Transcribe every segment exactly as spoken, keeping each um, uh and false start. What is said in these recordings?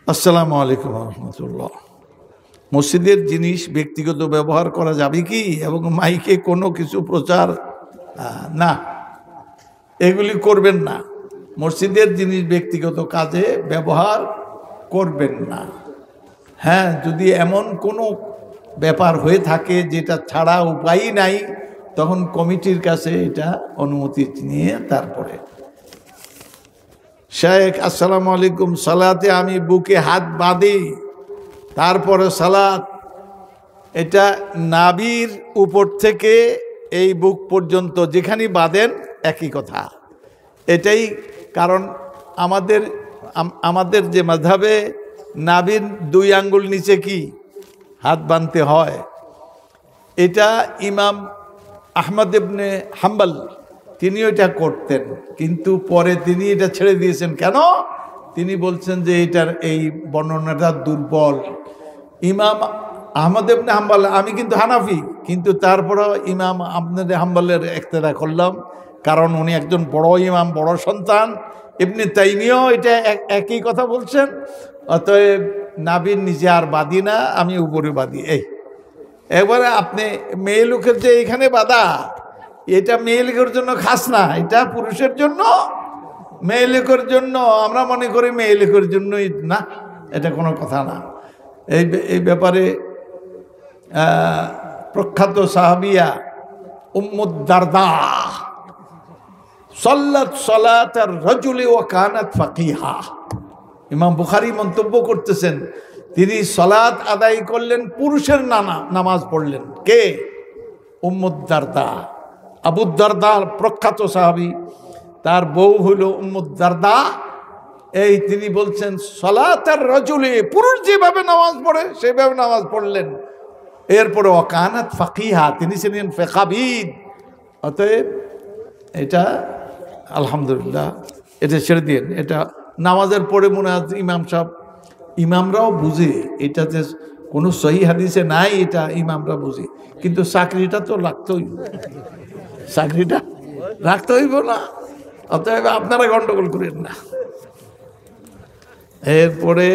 আসসালামু আলাইকুম রহমতুল্লাহ। মসজিদের জিনিস ব্যক্তিগত ব্যবহার করা যাবে কি এবং মাইকে কোনো কিছু প্রচার না, এগুলি করবেন না। মসজিদের জিনিস ব্যক্তিগত কাজে ব্যবহার করবেন না। হ্যাঁ, যদি এমন কোনো ব্যাপার হয়ে থাকে যেটা ছাড়া উপায়ই নাই, তখন কমিটির কাছে এটা অনুমতি নিয়ে তারপরে। শেখ আসসালামু আলাইকুম, সালাতে আমি বুকে হাত বাঁধি, তারপরে সালাত, এটা নাভির উপর থেকে এই বুক পর্যন্ত যেখানে বাঁধেন একই কথা। এটাই কারণ আমাদের আমাদের যে মাযহাবে নাভির দুই আঙ্গুল নিচে কি হাত বাঁধতে হয়। এটা ইমাম আহমদ ইবনে হাম্বল তিনি এটা করতেন, কিন্তু পরে তিনি এটা ছেড়ে দিয়েছেন। কেন? তিনি বলছেন যে এটার এই বর্ণনাটা দুর্বল। ইমাম আহমদ ইবনে হাম্বল, আমি কিন্তু হানাফি, কিন্তু তারপরেও ইমাম আহমদ হাম্বলের ইক্তেদা করলাম, কারণ উনি একজন বড় ইমাম, বড় সন্তান। ইবনে তাইমিয়াও এটা একই কথা বলছেন। অতএব নাভির নিচে আর বাঁধি না, আমি উপরে বাঁধি। এই এবারে আপনি মেয়ে লোকের যে এখানে বাঁধা, এটা মেয়ে লোকের জন্য খাস না, এটা পুরুষের জন্য। মেয়ে লোকের জন্য আমরা মনে করি মেয়ে লোকের জন্যই না, এটা কোনো কথা না। এই এই ব্যাপারে প্রখ্যাত সাহাবিয়া উম্মুদ দারদা সাল্লাত সালাতার রাজুলি ওয়া কানাত ফাকিহা, ইমাম বুখারী মন্তব্য করতেছেন, তিনি সালাত আদায় করলেন, পুরুষের নানা নামাজ পড়লেন। কে? উম্মুদ দারদা, আবু দারদা প্রখ্যাত সাহাবী, তার বউ হইল উম্মুদ দারদা। এই তিনি বলছেন সালাতার রাজুলি, পুরুষ যেভাবে নামাজ পড়ে সেভাবে নামাজ পড়লেন। এরপরে ওয়া কানাত ফাকিহা, তিনি ছিলেন ফিকহাবিদ। অতএব এটা আলহামদুলিল্লাহ, এটা ছেড়ে দিন। এটা নামাজের পরে মনে হয় ইমাম সাহেব, ইমামরাও বুঝে এটা যে কোনো সহি হাদিসে নাই, এটা ইমামরা বুঝে, কিন্তু চাকরিটা তো রাখতেই, চাকরিটা রাখতে হইব না। অতএব আপনারা গন্ডগোল করেন না। এরপরে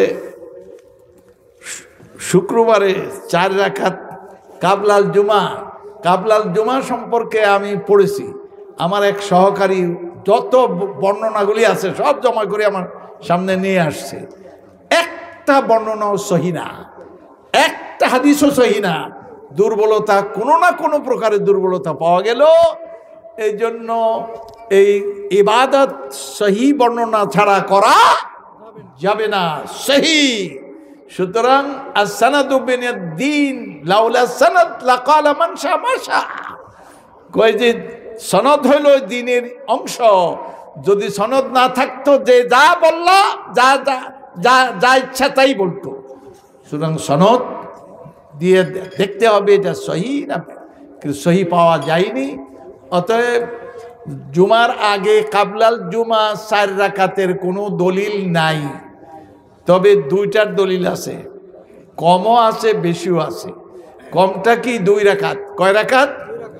শুক্রবারে চার রাকাত কাবলাল জুমা, কাবলাল জুমা সম্পর্কে আমি পড়েছি। আমার এক সহকারী যত বর্ণনাগুলি আছে সব জমা করে আমার সামনে নিয়ে আসছে। একটা বর্ণনাও সহি না, একটা হাদিসও সহি না। দুর্বলতা, কোনো না কোনো প্রকারের দুর্বলতা পাওয়া গেল। এই জন্য এই ইবাদত সহি বর্ণনা ছাড়া করা যাবে না, সহি। সুতরাং as-sanadu min-ad-din লাউলা সানাদ লাকালা মান শা মা শা। কয় যে সনদ হইল দ্বীনের অংশ, যদি সনদ না থাকতো যে যা বললা, যা যা যা যা ইচ্ছা তাই বলতো। সুতরাং সনদ দিয়ে দেখতে হবে এটা সহি না, কিন্তু সহি পাওয়া যায়নি। অতএব জুমার আগে কাবলাল জুমা চার রাকাতের কোনো দলিল নাই, তবে দুইটার দলিল আছে, কমও আছে বেশিও আছে। কমটা কি? দুই রাকাত। কয় রাকাত?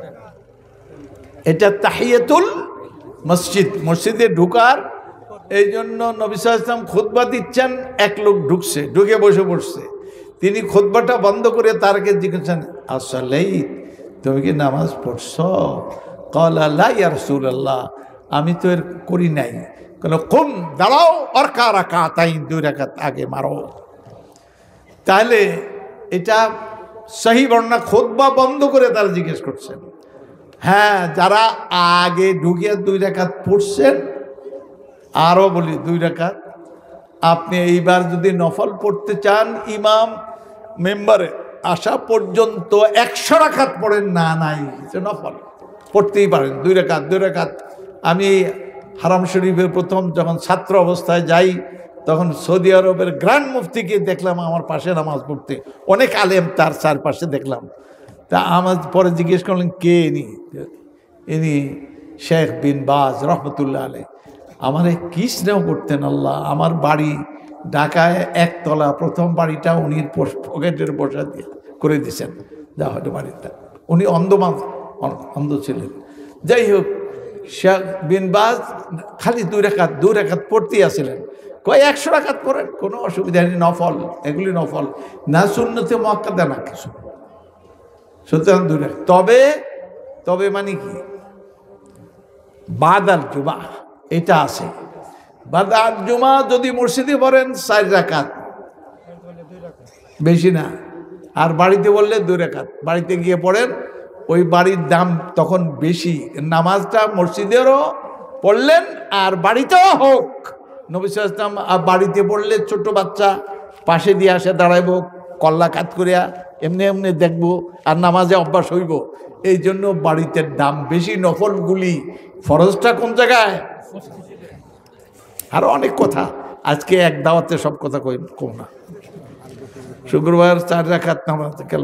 এটা তাহিয়াতুল মসজিদ, মসজিদে ঢুকার। এই জন্য নবী সাল্লাল্লাহু আলাইহি ওয়াসাল্লাম খুতবা দিচ্ছেন, এক লোক ঢুকছে, ঢুকে বসে পড়ছে। তিনি খুতবাটা বন্ধ করে তারকে জিজ্ঞাসা, আসলেই তুমি কি নামাজ পড়ছ? ক্বালা লা ইয়া রাসূলুল্লাহ, আমি তো এর করি নাই। কেন? কুম, দাঁড়াও, অর্কা রাকাতাইন, দুই রাকাত আগে মারো। তাহলে এটা সহি বর্ণনা। খুতবা বন্ধ করে তারা জিজ্ঞেস করছেন। হ্যাঁ, যারা আগে ঢুকিয়ে দুই রাকাত পড়ছেন, আরও বলি দুই রাকাত। আপনি এইবার যদি নফল পড়তে চান, ইমাম মেম্বারে আসা পর্যন্ত একশো রাকাত পড়েন, না নাই সে নফল পড়তেই পারেন, দুই রাকাত দুই রাকাত। আমি হারাম শরীফের প্রথম যখন ছাত্র অবস্থায় যাই, তখন সৌদি আরবের গ্র্যান্ড মুফতিকে দেখলাম আমার পাশে নামাজ পড়তে, অনেক আলেম তার চারপাশে দেখলাম। তা আমার পরে জিজ্ঞেস করলেন কে ইনি? ইনি শেখ বিন বাজ রহমতুল্লাহ আলাইহ। আমারে কি স্নেহ করতেন আল্লাহ। আমার বাড়ি ঢাকায় একতলা, প্রথম বাড়িটা উনি পকেটের বসা দিয়ে করে দিয়েছেন, যা হয়তো বাড়িটা। উনি অন্ধমান অন্ধ ছিলেন। যাই হোক, শেখ বিন বাজ খালি দুই রাকাত দুই রাকাত পড়তেই আসছিলেন। কয় একশো রাকাত পড়েন, কোনো অসুবিধা নেই, নফল, এগুলি নফল না, সুন্নতে মুআক্কাদা না কিছু। সুতরাং দুই রাকাত। তবে তবে মানে কি বাদাল জুমা এটা আছে, বাদাল জুমা যদি মসজিদে পড়েন চার রাকাত, বেশি না। আর বাড়িতে বললে দুই রাকাত, বাড়িতে গিয়ে পড়েন, ওই বাড়ির দাম তখন বেশি। নামাজটা মসজিদেরও পড়লেন আর বাড়িতেও হোক। নবী সাল্লাল্লাহু আলাইহি ওয়াসাল্লাম বাড়িতে পড়লে ছোট বাচ্চা পাশে দিয়ে আসে দাঁড়াইব, কল্লা কাত করিয়া এমনি এমনি দেখবো, আর নামাজে অভ্যাস হইব। এই জন্য বাড়িতে দাম বেশি। নফলগুলি, ফরজটা কোন জায়গায়? আরো অনেক কথা, আজকে এক দাওয়াতে সব কথা কই কম না। শুক্রবার চার রাকাত নামাজ গেল।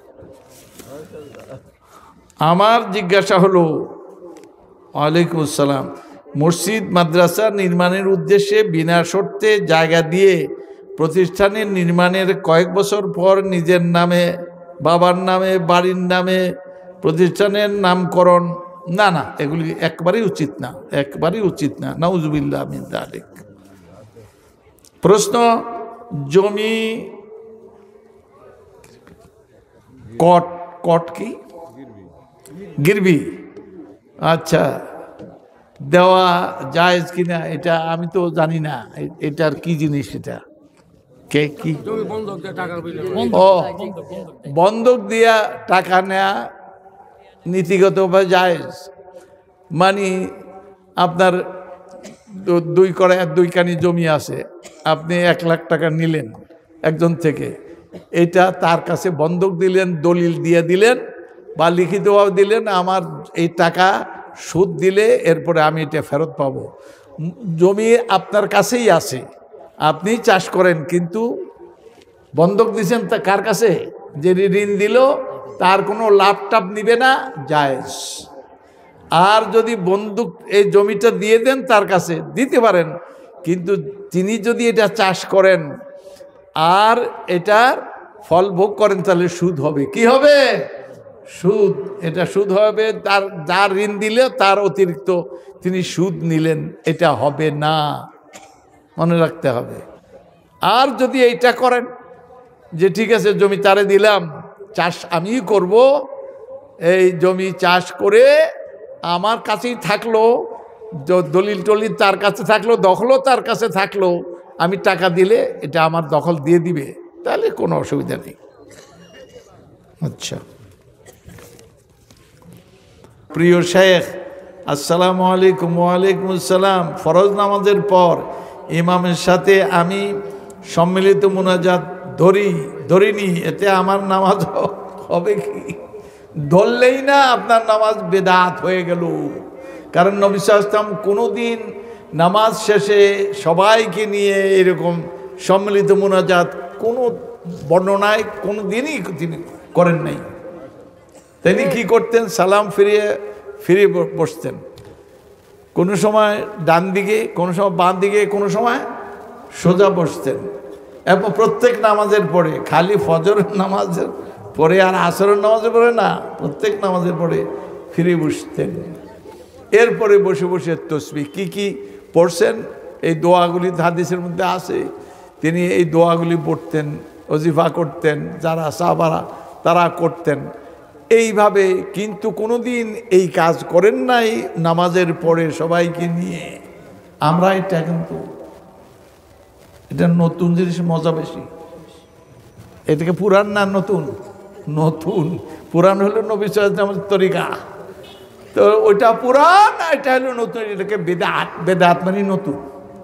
আমার জিজ্ঞাসা হলো, ওয়ালাইকুম আসসালাম, মসজিদ মাদ্রাসা নির্মাণের উদ্দেশ্যে বিনা শর্তে জায়গা দিয়ে প্রতিষ্ঠানের নির্মাণের কয়েক বছর পর নিজের নামে, বাবার নামে, বাড়ির নামে প্রতিষ্ঠানের নামকরণ, না না, এগুলি একবারেই উচিত না, একবারেই উচিত না, নাউজুবিল্লাহ মিন যালিক। প্রশ্ন, জমি কট, কট কি গিরবি, আচ্ছা, দেওয়া জায়েজ কিনা এটা আমি তো জানি না, এটার কি জিনিস, এটা কে কি? ও, বন্ধক দিয়া টাকা নেয়া নীতিগতভাবে জায়েজ। মানে আপনার দুই করে দুই কানি জমি আছে, আপনি এক লাখ টাকা নিলেন একজন থেকে, এটা তার কাছে বন্ধক দিলেন, দলিল দিয়ে দিলেন বা লিখিতভাবে দিলেন, আমার এই টাকা সুদ দিলে এরপরে আমি এটা ফেরত পাবো। জমি আপনার কাছেই আছে, আপনি চাষ করেন, কিন্তু বন্ধক দিয়েছেন তা কার কাছে? যে ঋণ দিল তার কোনো লাভ টাভ নিবে না, জায়েজ। আর যদি বন্ধক এই জমিটা দিয়ে দেন তার কাছে, দিতে পারেন, কিন্তু তিনি যদি এটা চাষ করেন আর এটার ফল ভোগ করেন, তাহলে সুদ হবে। কি হবে? সুদ। এটা সুদ হবে। তার যার ঋণ দিলে তার অতিরিক্ত তিনি সুদ নিলেন, এটা হবে না, মনে রাখতে হবে। আর যদি এইটা করেন যে ঠিক আছে জমি তারে দিলাম, চাষ আমি করব, এই জমি চাষ করে আমার কাছেই থাকলো, দলিল টলিল তার কাছে থাকলো, দখলও তার কাছে থাকলো, আমি টাকা দিলে এটা আমার দখল দিয়ে দিবে, তাহলে কোনো অসুবিধা নেই। আচ্ছা, প্রিয় শেখ, আসসালামু আলাইকুম। ওয়ালাইকুম আসসালাম। ফরজ নামাজের পর ইমামের সাথে আমি সম্মিলিত মুনাজাত ধরি ধরিনি, এতে আমার নামাজ হবে কি? ধরলেই না আপনার নামাজ বেদাত হয়ে গেল। কারণ নবী সাল্লাল্লাহু আলাইহি ওয়াসাল্লাম কোনোদিন নামাজ শেষে সবাইকে নিয়ে এরকম সম্মিলিত মুনাজাত কোনো বর্ণনায় কোনো দিনই তিনি করেন নাই। তিনি কি করতেন? সালাম ফিরিয়ে ফিরিয়ে বসতেন, কোনো সময় ডান দিকে, কোনো সময় বাম দিকে, কোনো সময় সোজা বসতেন। এবং প্রত্যেক নামাজের পরে, খালি ফজরের নামাজের পরে আর আসরের নামাজের পরে না, প্রত্যেক নামাজের পরে ফিরে বসতেন। এরপরে বসে বসে তসবিহ কি কি পড়ছেন এই দোয়াগুলি হাদিসের মধ্যে আছে, তিনি এই দোয়াগুলি পড়তেন, ওজিফা করতেন, যারা সাহাবারা তারা করতেন এইভাবে। কিন্তু কোনো দিন এই কাজ করেন নাই নামাজের পরে সবাইকে নিয়ে। আমরা এটা কিন্তু এটা নতুন জিনিস, মজা বেশি। এটাকে পুরান না নতুন? নতুন। পুরান হলো নবী সাল্লাল্লাহু আলাইহি ওয়াসাল্লামের তরিকা, তো ওইটা পুরান, এটা হলো নতুন, এটাকে বেদাত। বেদাত মানে নতুন।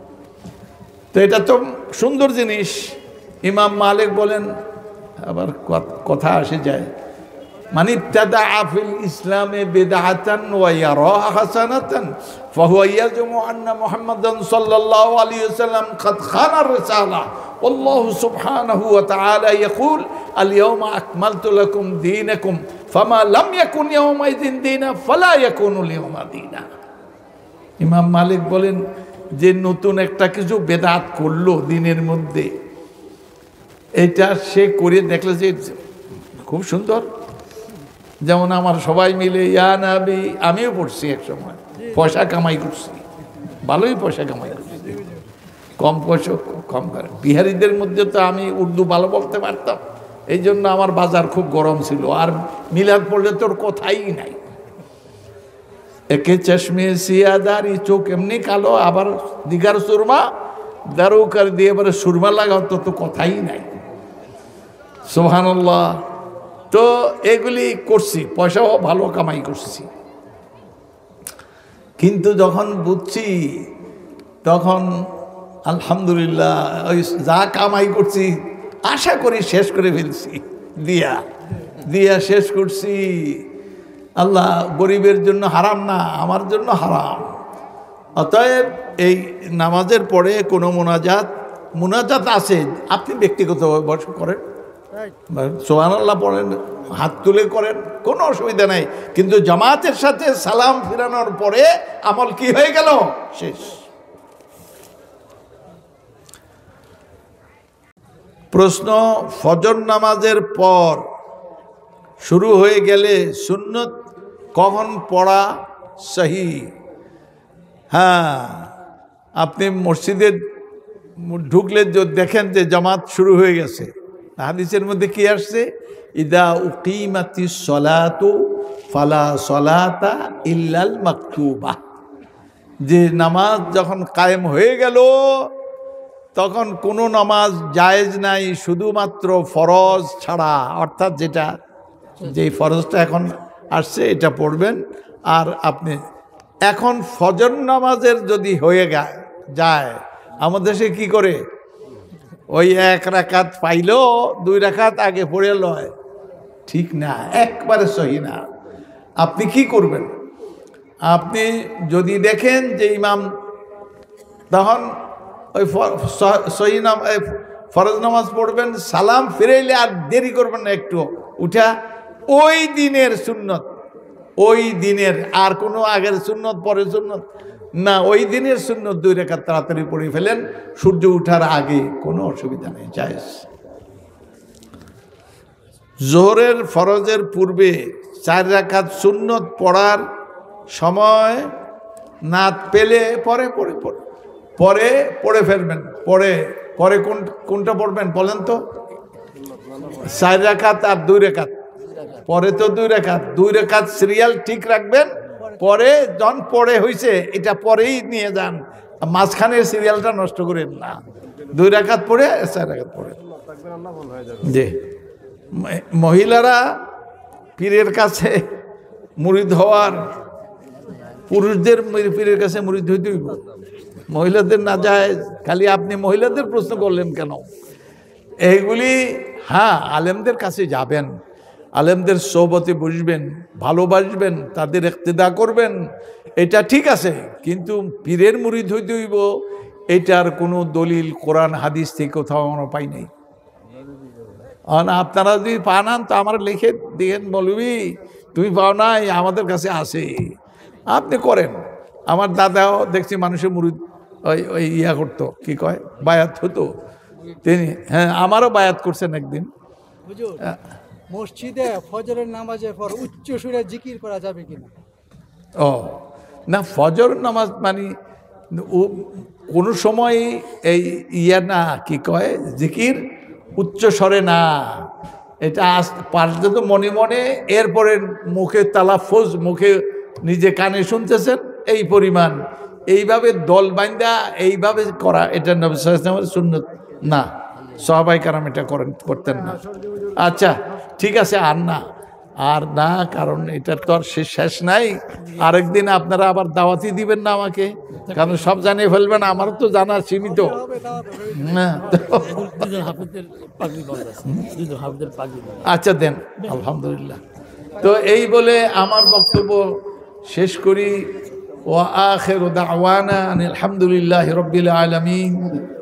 তো এটা তো সুন্দর জিনিস। ইমাম মালিক বলেন, আবার কথা আসে যায়, মান ইবতাদা ফিল ইসলামে বিদআতান ওয়া ইয়ারাহা হাসানাতান ফাহুয়া ইয়াজমু আন্না মুহাম্মাদান সাল্লাল্লাহু আলাইহি ওয়াসাল্লাম قد খানা الرسالة والله سبحانه وتعالى يقول اليوم أكملت لكم دينكم فما لم يكن يومئذ دينا فلا يكون اليوم دينا। ইমাম মালিক বলেন যে নতুন একটা কিছু বেদাত করলো দিনের মধ্যে, এটা সে করে দেখলো যে খুব সুন্দর। যেমন আমার সবাই মিলে ইয়া নবী, আমিও পড়ছি এক সময়, পয়সা কামাই করছি, ভালোই পয়সা কামাই করছি, কম পয়সা কম করে। বিহারিদের মধ্যে তো আমি উর্দু ভালো বলতে পারতাম, এই জন্য আমার বাজার খুব গরম ছিল। আর মিলাদ পড়লে তোর কথাই নাই। একে চশমে সিয়াদারি, চোখ এমনি কালো, আবার দিগার সুরমা দারুকার দিয়ে এবারে সুরমা লাগাও তো তো কথাই নাই। সুবহানাল্লাহ। তো এগুলি করছি, পয়সাও ভালো কামাই করছি। কিন্তু যখন বুঝছি তখন আলহামদুলিল্লাহ ওই যা কামাই করছি আশা করি শেষ করে ফেলছি, দিয়া দিয়া শেষ করছি। আল্লাহ গরিবের জন্য হারাম না, আমার জন্য হারাম। অতএব এই নামাজের পরে কোনো মোনাজাত মোনাজাত আছে, আপনি ব্যক্তিগতভাবে বসে করেন, সুবহানাল্লাহ পড়েন, হাত তুলে করেন, কোনো অসুবিধা নাই। কিন্তু জামাতের সাথে সালাম ফিরানোর পরে আমল কি হয়ে গেল? শেষ। প্রশ্ন, ফজর নামাজের পর শুরু হয়ে গেলে সুন্নত কখন পড়া সহি? হ্যাঁ, আপনি মসজিদে ঢুকলে দেখেন যে জামাত শুরু হয়ে গেছে, হাদিসের মধ্যে কি আসছে? ইদা উকিমাতিস সলাতু ফালা সলাতা ইল্লাল মাকতুবা, যে নামাজ যখন কায়েম হয়ে গেল তখন কোনো নামাজ জায়েজ নাই শুধুমাত্র ফরজ ছাড়া। অর্থাৎ যেটা যেই ফরজটা এখন আসছে এটা পড়বেন। আর আপনি এখন ফজর নামাজের যদি হয়ে যায়, আমাদের দেশে কি করে, ওই এক রাকাত পাইলো দুই রাকাত আগে পড়ে লয়, ঠিক না, একবারে সহি না। আপনি কি করবেন? আপনি যদি দেখেন যে ইমাম তখন ওই সহি নাম ফরজ নামাজ পড়বেন, সালাম ফিরাইলে আর দেরি করবেন না, একটু উঠা ওই দিনের সুন্নত, ওই দিনের আর কোনো আগের সুন্নত পরের সুন্নত না, ওই দিনের সুন্নত দুই রাকাত তাড়াতাড়ি পড়ে ফেলেন সূর্য উঠার আগে, কোনো অসুবিধা নেই, জায়েজ। জোহরের ফরজের পূর্বে চার রাকাত সুন্নত পড়ার সময় না পেলে পরে পড়ে পড়ে পরে পড়ে ফেলবেন। পরে পরে কোন কোনটা পড়বেন বলেন তো? চার রাকাত আর দুই রাকাত, পরে তো দুই রাকাত, দুই রাকাত সিরিয়াল ঠিক রাখবেন। পরে জন পড়ে হয়েছে এটা পরেই নিয়ে যান, মাঝখানের সিরিয়ালটা নষ্ট করেন না। দুই রাকাত পড়ে চার রাকাত পড়ে। জি, মহিলারা পীরের কাছে মুরিদ হওয়ার, পুরুষদের পীরের কাছে মুরিদ হইতে হইব, মহিলাদের না যায়। খালি আপনি মহিলাদের প্রশ্ন করলেন কেন? এইগুলি হ্যাঁ, আলেমদের কাছে যাবেন, আলেমদের সোহবতে বসবেন, ভালোবাসবেন, তাদের ইক্তেদা করবেন, এটা ঠিক আছে। কিন্তু পীরের মুরিদ হইতে হইব এটার কোনো দলিল কোরআন হাদিস থেকে কোথাও আমরা পাই নাই। আপনারা যদি পান তো আমার লিখে দিয়েন, বলবি তুমি পাও নাই, আমাদের কাছে আসে, আপনি করেন। আমার দাদাও দেখছি মানুষের মুরিদ ওই ওই ইয়া করতো, কি কয়, বায়াত হতো তিনি। হ্যাঁ, আমারও বায়াত করছেন একদিন। মসজিদে ফজরের নামাজের পর উচ্চ সুরে জিকির করা যাবে কিনা? ও না, ফজর নামাজ মানে কোনো সময় এই ইয়া না, কি কয়, জিকির উচ্চ স্বরে না, এটা আস পারলে তো মনে মনে, এরপরে মুখে তালাফুজ, মুখে নিজে কানে শুনতেছেন এই পরিমাণ, এইভাবে দল বাইন্দা এইভাবে করা, এটা নবী সাল্লাল্লাহু আলাইহি ওয়াসাল্লামের সুন্নত না, সাহাবায়ে কেরাম এটা করেন করতেন না। আচ্ছা ঠিক আছে, আর না আর না, কারণ এটার তো আর শেষ নাই। আরেকদিন আপনারা আবার দাওয়াতি দিবেন না আমাকে, কারণ সব জানিয়ে ফেলবেন, আমারও তো জানা সীমিত। আচ্ছা দেন, আলহামদুলিল্লাহ। তো এই বলে আমার বক্তব্য শেষ করি। ওয়া আখিরু দাওয়ানা আনিল হামদুলিল্লাহি রাব্বিল আলামিন।